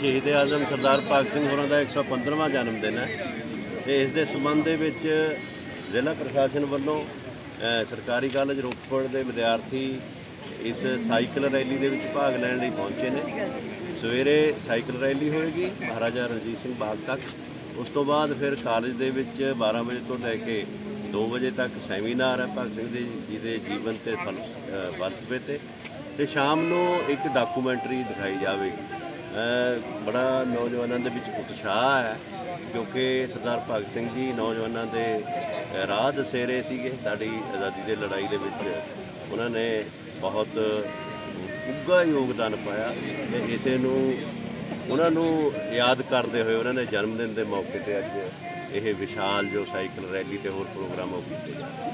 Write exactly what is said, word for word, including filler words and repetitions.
शहीद आजम सरदार भगत सिंह होरां दा एक सौ पंद्रहवां जन्म दिन है ते इस दे संबंध दे विच जिला प्रशासन वालों सरकारी कॉलेज रोपड़ के विद्यार्थी इस साइकिल रैली के भाग लैण लई पहुंचे ने। सवेरे साइकिल रैली होएगी महाराजा रणजीत सिंह बाग तक, उस तो बाद फिर कॉलेज के विच बारह बजे तो लैके दो बजे तक सैमीनार है भगत सिंह जी के जीवन से फलसफे ते ते शाम को एक डॉकूमेंटरी दिखाई जाएगी। बड़ा नौजवानों के विच उत्साह है क्योंकि सरदार भगत सिंह जी नौजवानों के राह दसेरे सीगे साडी आज़ादी की लड़ाई के विच उन्होंने बहुत उग्गा योगदान पाया ते इसे नूं उन्हां नूं याद करते हुए उन्होंने जन्मदिन के मौके पर अज यह विशाल जो साइकिल रैली ते होर प्रोग्राम कीते।